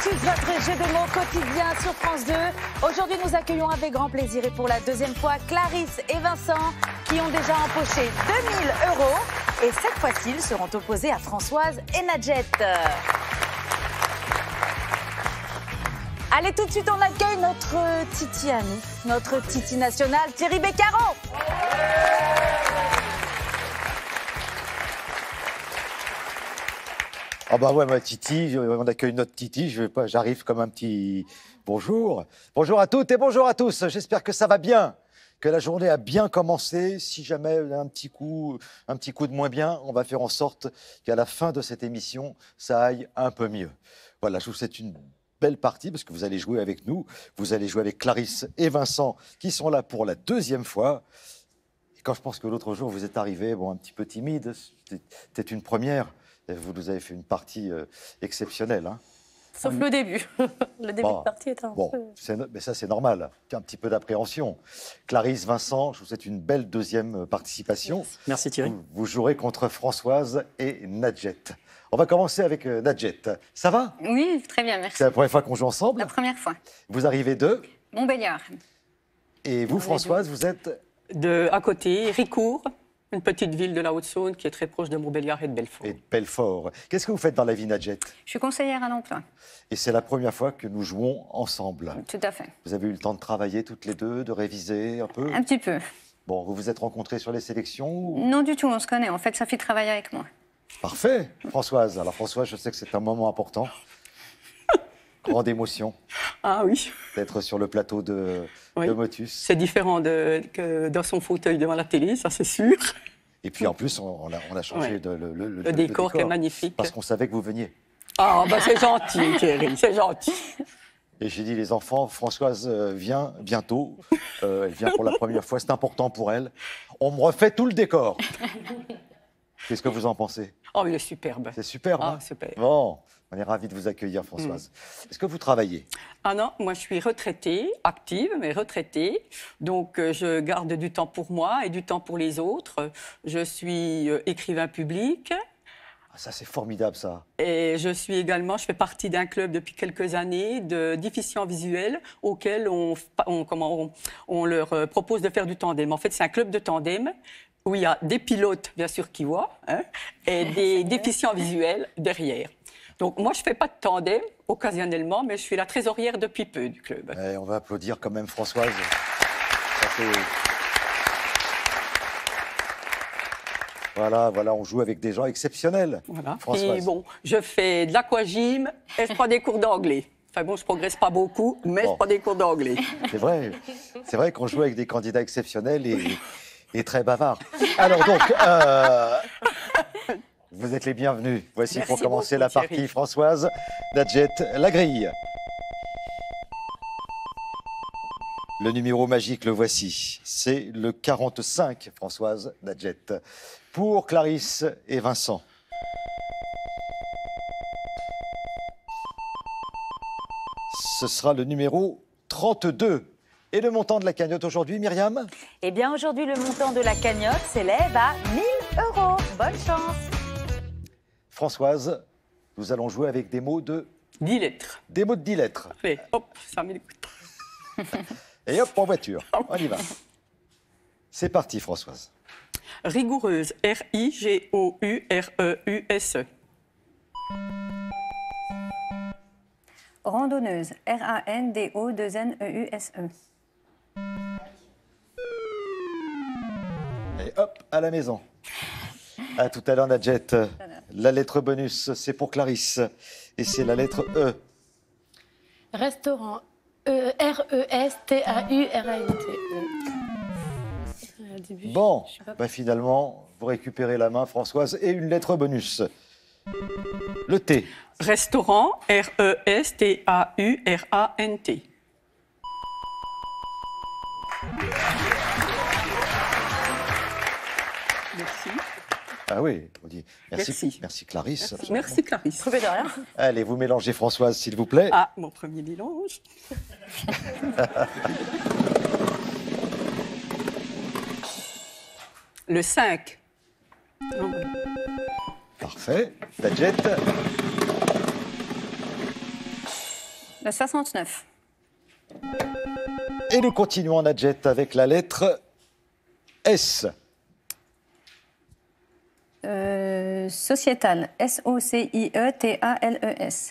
tous, votre jeu de mots quotidien sur France 2. Aujourd'hui, nous accueillons avec grand plaisir et pour la deuxième fois Clarisse et Vincent qui ont déjà empoché 2000 €. Et cette fois-ci, ils seront opposés à Françoise et Nadjet. Allez, tout de suite, on accueille notre Titi à nous, notre Titi national, Thierry Beccaro. Ah bah ouais, ma Titi, on accueille notre Titi, j'arrive comme un petit bonjour. Bonjour à toutes et bonjour à tous, j'espère que ça va bien, que la journée a bien commencé. Si jamais un petit coup de moins bien, on va faire en sorte qu'à la fin de cette émission, ça aille un peu mieux. Voilà, je vous souhaite une belle partie parce que vous allez jouer avec nous, vous allez jouer avec Clarisse et Vincent qui sont là pour la deuxième fois. Et quand je pense que l'autre jour vous êtes arrivés, bon, un petit peu timide, c'était une première. Vous nous avez fait une partie exceptionnelle. Hein. Sauf le début. Le début de partie est un peu... Mais ça, c'est normal. Un petit peu d'appréhension. Clarisse, Vincent, je vous souhaite une belle deuxième participation. Merci Thierry. Vous jouerez contre Françoise et Nadjet. On va commencer avec Nadjet. Ça va? Oui, très bien, merci. C'est la première fois qu'on joue ensemble? La première fois. Vous arrivez de? Montbéliard. Et vous, Françoise, vous êtes? À côté, Ricourt, une petite ville de la Haute-Saône qui est très proche de Montbéliard et de Belfort. Et de Belfort. Qu'est-ce que vous faites dans la vie, Nadjet? Je suis conseillère à l'emploi. Et c'est la première fois que nous jouons ensemble. Tout à fait. Vous avez eu le temps de travailler toutes les deux, de réviser un peu? Un petit peu. Bon, vous vous êtes rencontrés sur les sélections ou... Non du tout, on se connaît. En fait, Sophie travaille avec moi. Parfait, Françoise. Alors Françoise, je sais que c'est un moment important. Grande émotion. Ah oui. D'être sur le plateau de Motus. C'est différent que dans son fauteuil devant la télé, ça c'est sûr. Et puis en plus, on a changé le décor qui est magnifique. Parce qu'on savait que vous veniez. Ah, bah c'est gentil, Thierry, c'est gentil. Et j'ai dit, les enfants, Françoise vient bientôt. Elle vient pour la première fois, c'est important pour elle. On me refait tout le décor. Qu'est-ce que vous en pensez? Oh, il est superbe. C'est superbe. Ah, hein? super. Bon, on est ravis de vous accueillir, Françoise. Est-ce que vous travaillez? Ah non, moi je suis retraitée, active, mais retraitée. Donc je garde du temps pour moi et du temps pour les autres. Je suis écrivain public. Ah, ça, c'est formidable, ça. Et je fais partie d'un club depuis quelques années de déficients visuels auquel on leur propose de faire du tandem. En fait, c'est un club de tandem où il y a des pilotes, bien sûr, qui voient, hein, et des déficients visuels derrière. Donc, moi, je ne fais pas de tandem, occasionnellement, mais je suis la trésorière depuis peu du club. On va applaudir quand même Françoise. Ça fait... Voilà, on joue avec des gens exceptionnels. Voilà. Françoise. Et bon, je fais de l'aquagym et je prends des cours d'anglais. Enfin bon, je ne progresse pas beaucoup, mais je prends des cours d'anglais. C'est vrai qu'on joue avec des candidats exceptionnels et très bavards. Alors donc... Vous êtes les bienvenus. Voici Merci pour commencer beaucoup, la partie, Thierry. Françoise, Nadjet, la grille. Le numéro magique, le voici. C'est le 45, Françoise, Nadjet. Pour Clarisse et Vincent. Ce sera le numéro 32. Et le montant de la cagnotte aujourd'hui, Myriam? Eh bien, aujourd'hui, le montant de la cagnotte s'élève à 1000 €. Bonne chance. Françoise, nous allons jouer avec des mots de... 10 lettres. Des mots de 10 lettres. Allez, hop, ça m'écoute. Et hop, en voiture. On y va. C'est parti, Françoise. Rigoureuse, R-I-G-O-U-R-E-U-S-E. Randonneuse, R-A-N-D-O-2-N-E-U-S-E. Et hop, à la maison. À tout à l'heure, Nadjet. La lettre bonus, c'est pour Clarisse. Et c'est la lettre E. Restaurant, R-E-S-T-A-U-R-A-N-T. Bon, finalement, vous récupérez la main, Françoise, et une lettre bonus. Le T. Restaurant, R-E-S-T-A-U-R-A-N-T. Merci. Ah oui, on dit Merci. Merci Clarisse. Merci Clarisse. De rien. Allez, vous mélangez Françoise, s'il vous plaît. Ah, mon premier mélange. Le 5. Parfait. Nadjet. Le 69. Et nous continuons, Nadjet, avec la lettre S. Sociétal. S-O-C-I-E-T-A-L-E-S.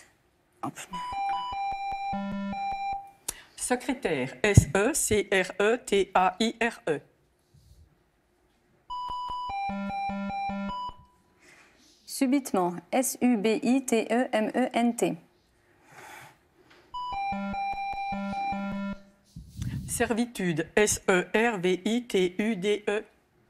Secrétaire. S-E-C-R-E-T-A-I-R-E. Subitement. S-U-B-I-T-E-M-E-N-T. Servitude. S-E-R-V-I-T-U-D-E.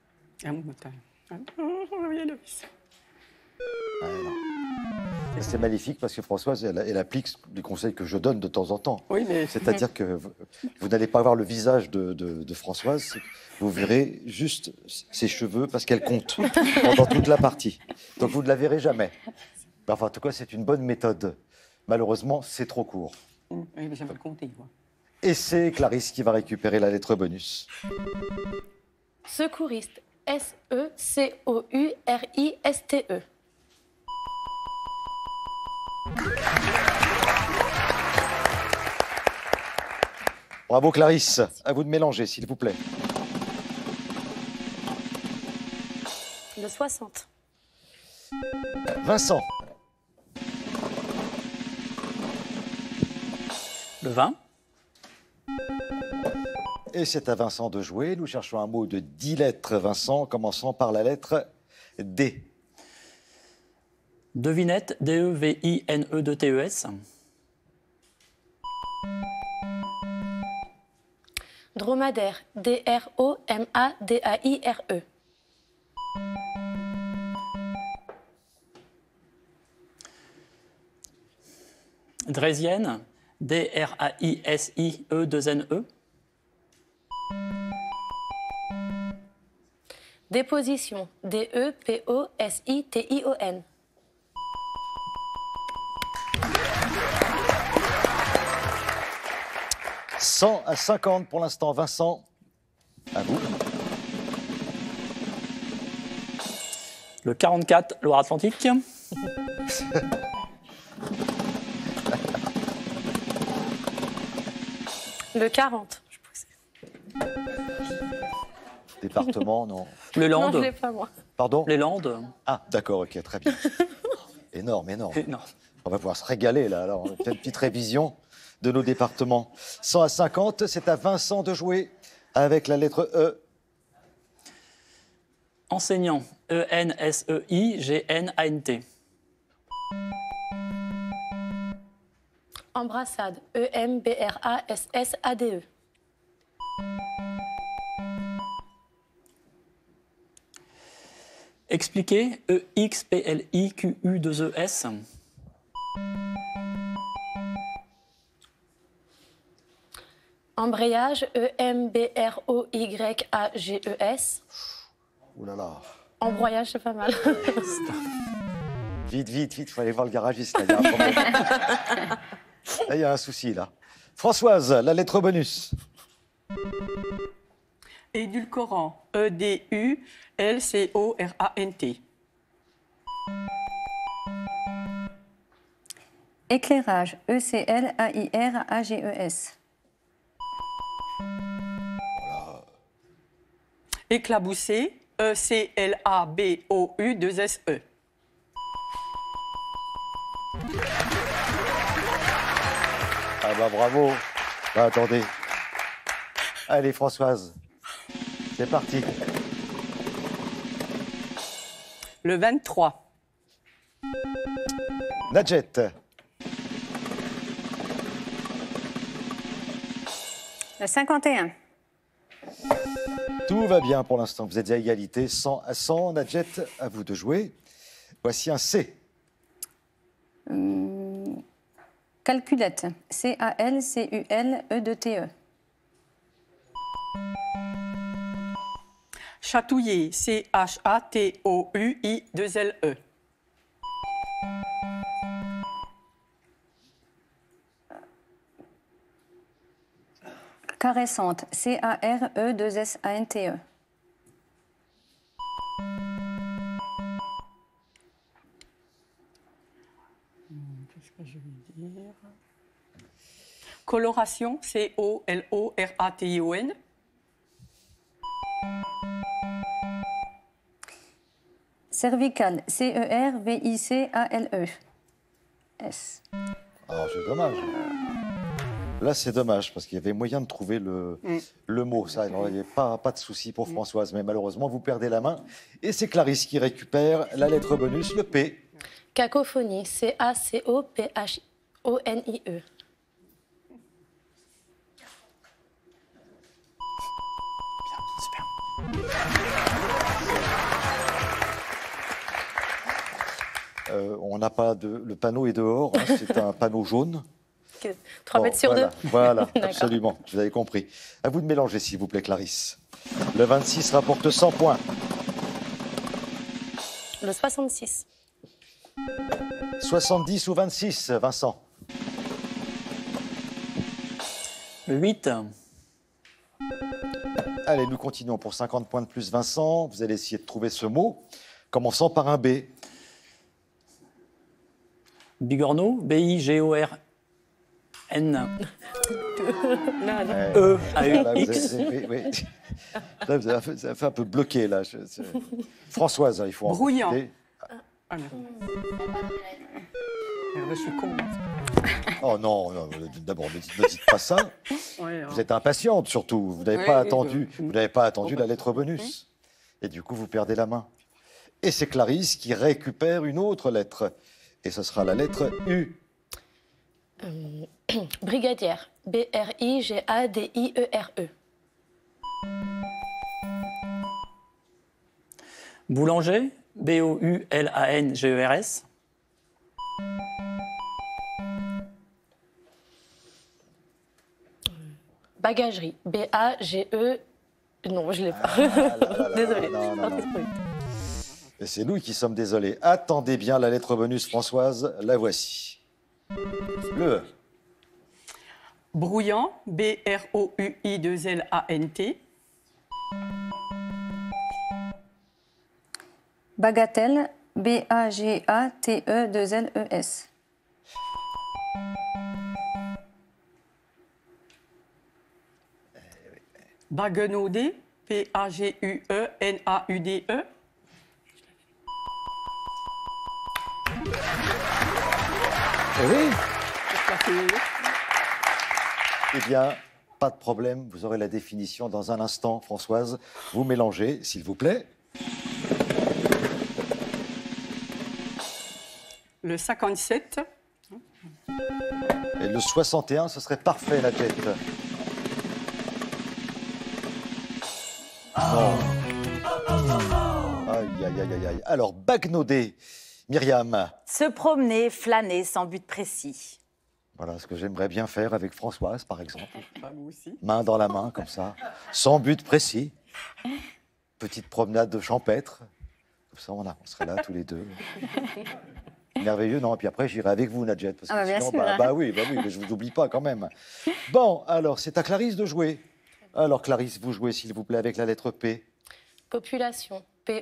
C'est magnifique parce que Françoise, elle applique les conseils que je donne de temps en temps. Oui, mais C'est-à-dire que vous n'allez pas voir le visage de Françoise, vous verrez juste ses cheveux parce qu'elle compte pendant toute la partie. Donc vous ne la verrez jamais. Enfin, en tout cas, c'est une bonne méthode. Malheureusement, c'est trop court. oui, mais j'aimerais le compter. Moi. Et c'est Clarisse qui va récupérer la lettre bonus. Secouriste. S-E-C-O-U-R-I-S-T-E. Bravo Clarisse, à vous de mélanger, s'il vous plaît. Le 60. Vincent. Le 20. Et c'est à Vincent de jouer. Nous cherchons un mot de 10 lettres, Vincent, commençant par la lettre D. Devinette. D-E-V-I-N-E-D-T-E-S. Dromadaire. D-R-O-M-A-D-A-I-R-E. Draisienne. D-R-A-I-S-I-E-2-N-E. Déposition. D-E-P-O-S-I-T-I-O-N. « 100 à 50 pour l'instant, Vincent. À vous. Le 44. Loire-Atlantique. Le 40. Département, non. Le Non, Landes. je l'ai pas, moi. Pardon? Les Landes. Ah, d'accord, ok, très bien. Énorme, énorme. Non. On va pouvoir se régaler, là. Alors, on fait une petite révision de nos départements. 100 à 50, c'est à Vincent de jouer avec la lettre E. Enseignant. E-N-S-E-I-G-N-A-N-T. Embrassade. E-M-B-R-A-S-S-A-D-E. Expliquer. E-X-P-L-I-Q-U-2-E-S. Embrayage. E-M-B-R-O-Y-A-G-E-S. Ouh là là. Embroyage, c'est pas mal. Vite, vite, vite, il faut aller voir le garagiste. Là, il y a un problème. Là, il y a un souci, là. Françoise, la lettre bonus. Édulcorant. E-D-U-L-C-O-R-A-N-T. Éclairage. E-C-L-A-I-R-A-G-E-S. Éclaboussé. E-C-L-A-B-O-U-2-S-E. Ah bah bravo. Bah, attendez. Allez, Françoise. C'est parti. Le 23. Nadjet. Le 51. Tout va bien pour l'instant. Vous êtes à égalité, 100 à 100. Nadjet, à vous de jouer. Voici un C. Calculette. C-A-L-C-U-L-E-D-T-E. Chatouiller. C-H-A-T-O-U-I-2-L-E. Caressante. C-A-R-E-2-S-A-N-T-E. Qu'est-ce que je vais dire? Coloration, C-O-L-O-R-A-T-I-O-N. Cervical, C-E-R-V-I-C-A-L-E-S. Alors, c'est dommage. Là, c'est dommage, parce qu'il y avait moyen de trouver le mot. Ça, il n'y avait pas de souci pour Françoise, mais malheureusement, vous perdez la main. Et c'est Clarisse qui récupère la lettre bonus, le P. Cacophonie. C-A-C-O-P-H-O-N-I-E. Super. On n'a pas de... Le panneau est dehors, hein, c'est un panneau jaune. 3 mètres sur 2. Voilà, D'accord. absolument, vous avez compris. À vous de mélanger, s'il vous plaît, Clarisse. Le 26 rapporte 100 points. Le 66. 70 ou 26, Vincent? Le 8. Allez, nous continuons pour 50 points de plus, Vincent. Vous allez essayer de trouver ce mot, commençant par un B. Bigorneau, B-I-G-O-R-N. Ouais. E-A-U-X. Oui. Là, vous avez fait un peu bloqué, là. Françoise, il faut en Brouillant. profiter. Ah non. Merde, je suis con. Oh non, d'abord, ne dites pas ça. Ouais, Vous êtes impatiente, surtout. Vous n'avez Oui, pas oui, attendu, je- vous n'avez pas attendu la lettre bonus. Et du coup, vous perdez la main. Et c'est Clarisse qui récupère une autre lettre. Et ce sera la lettre U. Brigadière. B-R-I-G-A-D-I-E-R-E. Boulanger, B-O-U-L-A-N-G-E-R-S. Bagagerie. B-A-G-E. Non, je ne l'ai pas. Désolée. non. Et c'est nous qui sommes désolés. Attendez bien la lettre bonus, Françoise. La voici. Le E. Brouillant, B-R-O-U-I-2-L-A-N-T. Bagatelle, B-A-G-A-T-E-2-L-E-S. Baguenaudé, P-A-G-U-E-N-A-U-D-E. Eh oui. Eh bien, pas de problème. Vous aurez la définition dans un instant, Françoise. Vous mélangez, s'il vous plaît. Le 57. Et le 61, ce serait parfait, la tête. Non. Aïe. Alors, bagnoder, Myriam. Se promener, flâner sans but précis. Voilà ce que j'aimerais bien faire avec Françoise, par exemple. Bah, vous aussi. Main dans la main, comme ça, sans but précis. Petite promenade champêtre. Comme ça, on serait là tous les deux. Merveilleux, non? Et puis après, j'irai avec vous, Nadjet. Parce que Ah bah, bien sinon, sûr. bah oui, mais je vous oublie pas quand même. Bon, alors, c'est à Clarisse de jouer. Alors, Clarisse, vous jouez, s'il vous plaît, avec la lettre P. Population.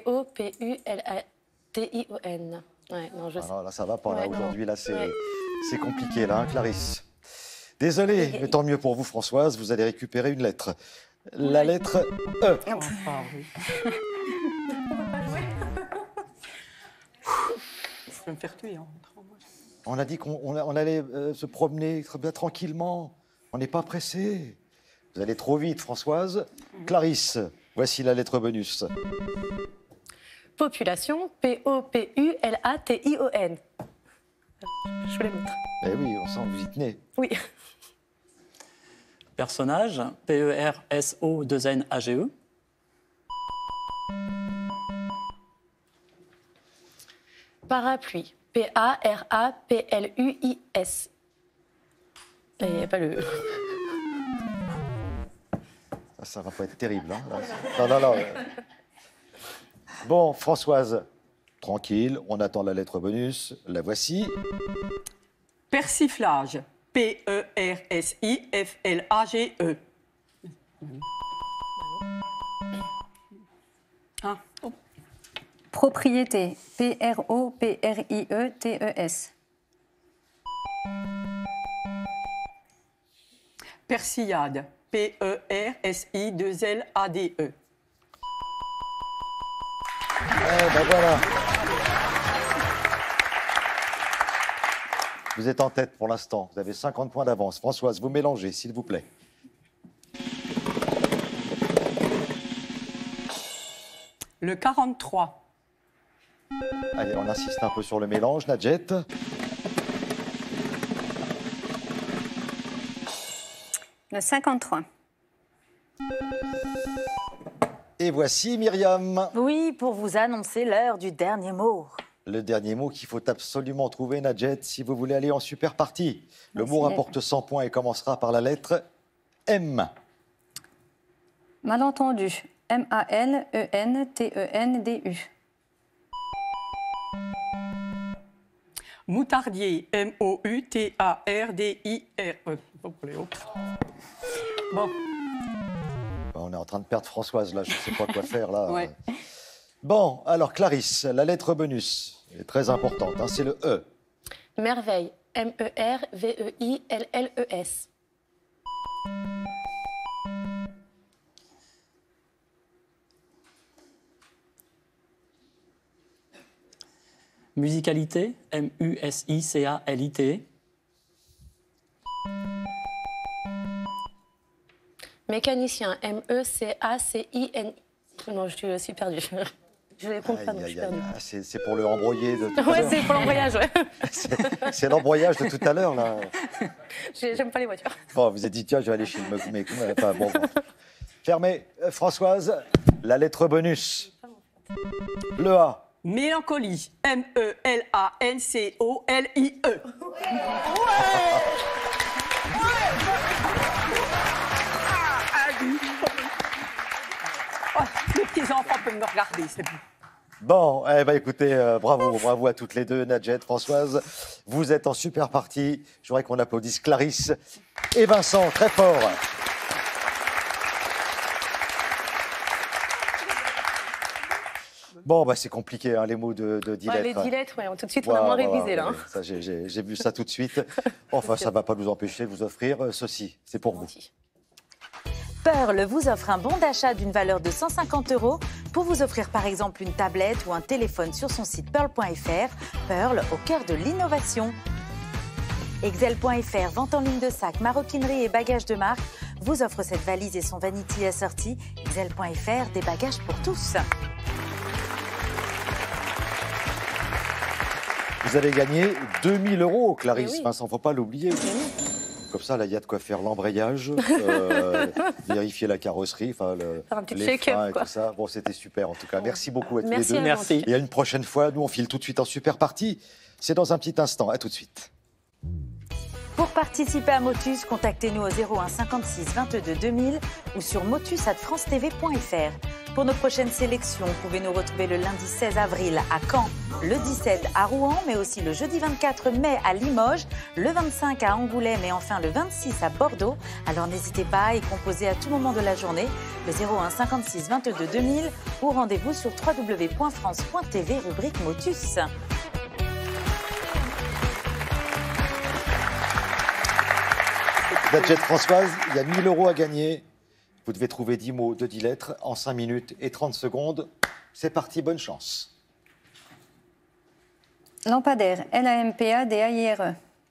P-O-P-U-L-A-T-I-O-N. Ouais, non, je sais. Alors là, ça va pas, là, Ouais, non. aujourd'hui, là, Ouais. c'est compliqué, là, hein, Clarisse. Désolé, mais tant mieux pour vous, Françoise, vous allez récupérer une lettre. La lettre E. Ah oui. Je vais me faire tuer en rentrant. moi. On a dit on allait se promener tranquillement. On n'est pas pressé. Vous allez trop vite, Françoise. Clarisse, voici la lettre bonus. Population. P-O-P-U-L-A-T-I-O-N. Je voulais mettre. Eh oui, on sent que vous y tenez. Oui. Personnage, P-E-R-S-O-2-N-A-G-E. Parapluie. P-A-R-A-P-L-U-I-S. Il n'y a pas le... Ça va pas être terrible. Hein, là. Non. Bon, Françoise, tranquille, on attend la lettre bonus. La voici. Persiflage, P-E-R-S-I-F-L-A-G-E. Ah, oh. Propriété, P-R-O-P-R-I-E-T-E-S. Persillade. P-E-R-S-I-2-L-A-D-E. Eh ben voilà. Vous êtes en tête pour l'instant. Vous avez 50 points d'avance. Françoise, vous mélangez, s'il vous plaît. Le 43. Allez, on insiste un peu sur le mélange. Nadjet. Le 53. Et voici Myriam. Oui, pour vous annoncer l'heure du dernier mot. Le dernier mot qu'il faut absolument trouver, Nadjet, si vous voulez aller en super partie. Le Merci, mot Eve. rapporte 100 points et commencera par la lettre M. Malentendu. M-A-L-E-N-T-E-N-D-U. Moutardier. M-O-U-T-A-R-D-I-R-E. Bon, pour les autres. Bon, On est en train de perdre Françoise, là. Je ne sais pas quoi faire, là. Ouais. Bon, alors Clarisse, la lettre bonus est très importante. Hein, c'est le E. Merveille. M-E-R-V-E-I-L-L-E-S. Musicalité, M-U-S-I-C-A-L-I-T. Mécanicien. M-E-C-A-C-I-N. Non, je suis perdue. Je ne comprends pas, non, je suis perdue. C'est pour le embroyer de tout à Ouais, l'heure. c'est pour l'embrayage, ouais. C'est l'embroyage de tout à l'heure, là. J'aime pas les voitures. Bon, vous avez dit, tiens, je vais aller chez le mec. Enfin, bon. Fermez. Françoise, la lettre bonus. Le A. mélancolie. M-E-L-A-N-C-O-L-I-E. Oh, les petits-enfants peuvent me regarder, c'est bon. Bon, eh ben, écoutez, bravo à toutes les deux, Nadjet, Françoise. Vous êtes en super partie. Je voudrais qu'on applaudisse Clarisse et Vincent, très fort. Bon, bah, c'est compliqué, hein, les mots de 10 Ouais, lettres. les 10 lettres, ouais, tout de suite, on a moins révisé, là. Ouais, ça, j'ai vu ça tout de suite. Enfin, ça ne va pas nous empêcher de vous offrir ceci. C'est pour vous. Pearl vous offre un bon d'achat d'une valeur de 150 € pour vous offrir par exemple une tablette ou un téléphone sur son site pearl.fr. Pearl au cœur de l'innovation. Excel.fr, vente en ligne de sacs, maroquinerie et bagages de marque, vous offre cette valise et son vanity assorti. Excel.fr, des bagages pour tous. Vous avez gagné 2000 €, Clarisse. Eh oui. Vincent, faut pas l'oublier. Comme ça, là, il y a de quoi faire l'embrayage, vérifier la carrosserie, enfin, Faire un petit les check-up, freins et quoi. tout ça. Bon, c'était super, en tout cas. Merci beaucoup à tous Merci les à deux. vous. Merci. Et à une prochaine fois, nous, on file tout de suite en super partie. C'est dans un petit instant. À tout de suite. Pour participer à Motus, contactez-nous au 01 56 22 2000 ou sur motus@francetv.fr. Pour nos prochaines sélections, vous pouvez nous retrouver le lundi 16 avril à Caen, le 17 à Rouen, mais aussi le jeudi 24 mai à Limoges, le 25 à Angoulême et enfin le 26 à Bordeaux. Alors n'hésitez pas à y composer à tout moment de la journée le 01 56 22 2000 ou rendez-vous sur www.france.tv rubrique Motus. Nadjet, Françoise, il y a 1000 € à gagner. Vous devez trouver 10 mots de 10 lettres en 5 minutes et 30 secondes. C'est parti, bonne chance. Lampadaire. L-A-M-P-A-D-A-I-R-E.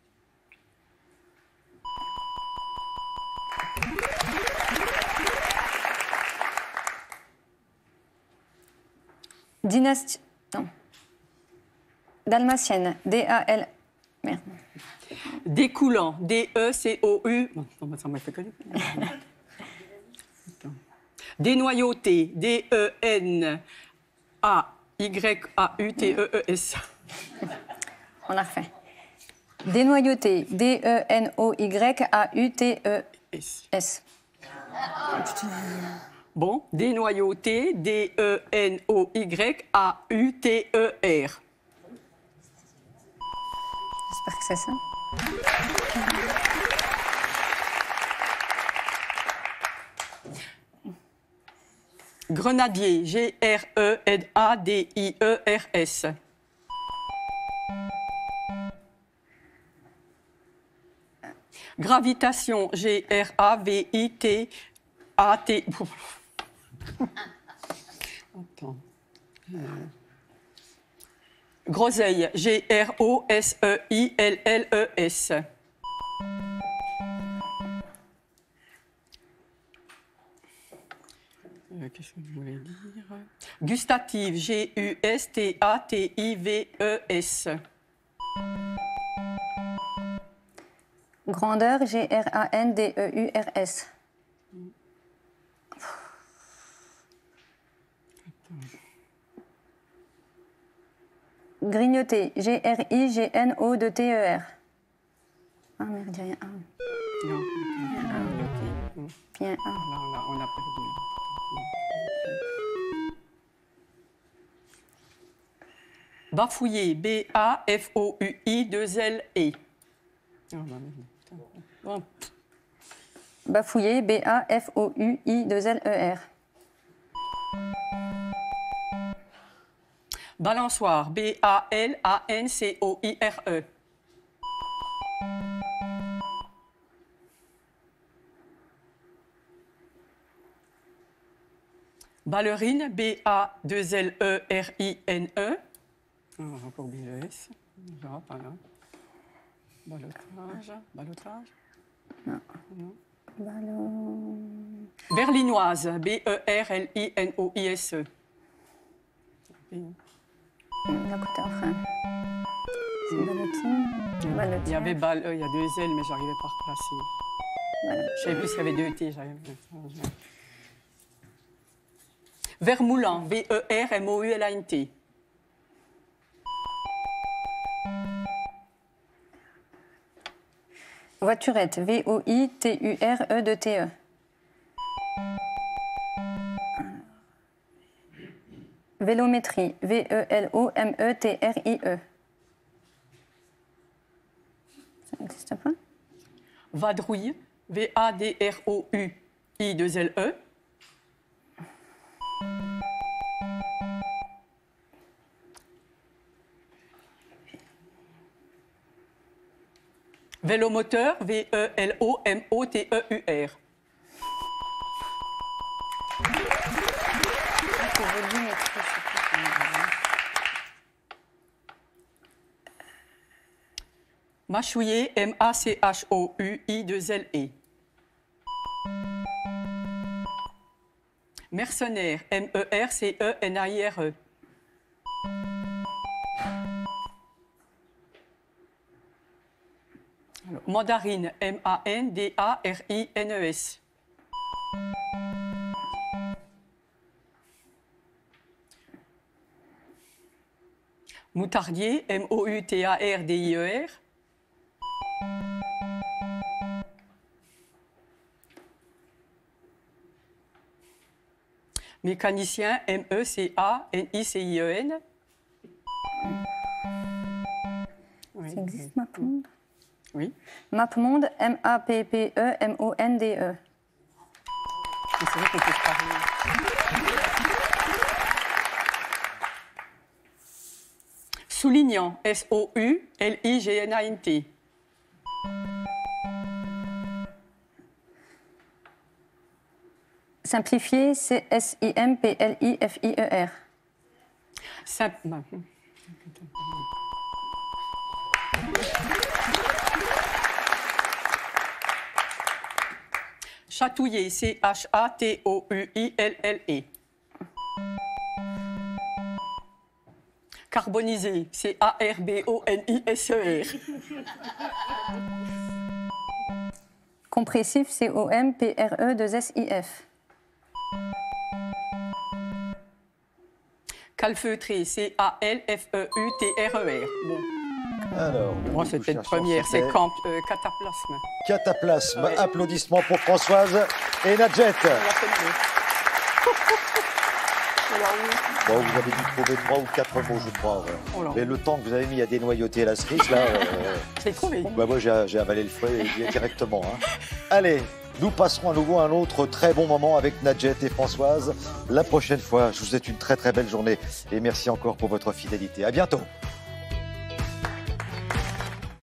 Dynastie. Non. Dalmatienne. D-A-L. Merde. Découlant. D-E-C-O-U. Non, ça m'a fait connaître. Dénoyauté. D-E-N-A-Y-A-U-T-E-E-S. On la refait. Dénoyauté. D-E-N-O-Y-A-U-T-E-S. Bon, dénoyauté. D-E-N-O-Y-A-U-T-E-R. J'espère que c'est ça. Grenadier. G-R-E-N-A-D-I-E-R-S. Gravitation, G-R-A-V-I-T-A-T. Attends. Groseille, G-R-O-S-E-I-L-L-E-S. Qu'est-ce que je voulais dire? Gustative, G-U-S-T-A-T-I-V-E-S. Grandeur, G-R-A-N-D-E-U-R-S. Grignoter, G-R-I-G-N-O-T-E-R. Ah merde, il y a un. Non, Il y a un. là, on a perdu. Bafouiller, B-A-F-O-U-I-2-L-E. Bafouiller, B-A-F-O-U-I-2-L-E-R. Balançoire, B-A-L-A-N-C-O-I-R-E. Ballerine, B-A-2-L-E-R-I-N-E. On va encore oublier le S. Déjà, pas là. Balotage. Balotage. Non. Ballon. Berlinoise, B-E-R-L-I-N-O-I-S-E. D'un côté, enfin. Ballotine. Il y avait il y a 2 L, mais j'arrivais pas à replacer. Je savais plus qu'il y avait 2 T. Vermoulant, V-E-R-M-O-U-L-A-N-T. Voiturette, V-O-I-T-U-R-E-T-E. Vélométrie, V-E-L-O-M-E-T-R-I-E. Ça n'existe pas? Vadrouille, V-A-D-R-O-U-I-2-L-E. Vélomoteur, V-E-L-O-M-O-T-E-U-R. Mâchouiller, M-A-C-H-O-U-I-2-L-E. Mercenaire, M-E-R-C-E-N-A-I-R-E. Mandarine, M-A-N-D-A-R-I-N-E-S. Moutardier, M-O-U-T-A-R-D-I-E-R. Mécanicien, M-E-C-A-N-I-C-I-E-N. Ça existe, Mapmonde? Oui. Mapmonde, M-A-P-P-E-M-O-N-D-E. C'est vrai qu'on peut se parler. Soulignant, S-O-U-L-I-G-N-A-N-T. Simplifié, C-S-I-M-P-L-I-F-I-E-R. Chatouiller, C-H-A-T-O-U-I-L-L-E. Carboniser, C-A-R-B-O-N-I-S-E-R. Compressif, C-O-M-P-R-E-2-S-I-F. Calfeutré, C-A-L-F-E-U-T-R-E-R. Bon. Alors, Moi, c'était une première, c'est cataplasme. Cataplasme. Ouais. Applaudissements pour Françoise et Nadjet. Bon, vous avez dû trouver 3 ou 4 mots, je crois. Ouais. Oh là. Mais le temps que vous avez mis à dénoyauter la cerise, là, J'ai trouvé. bah moi j'ai avalé le fruit directement. Hein. Allez, nous passerons à nouveau un autre très bon moment avec Nadjet et Françoise. La prochaine fois, je vous souhaite une très très belle journée et merci encore pour votre fidélité. À bientôt.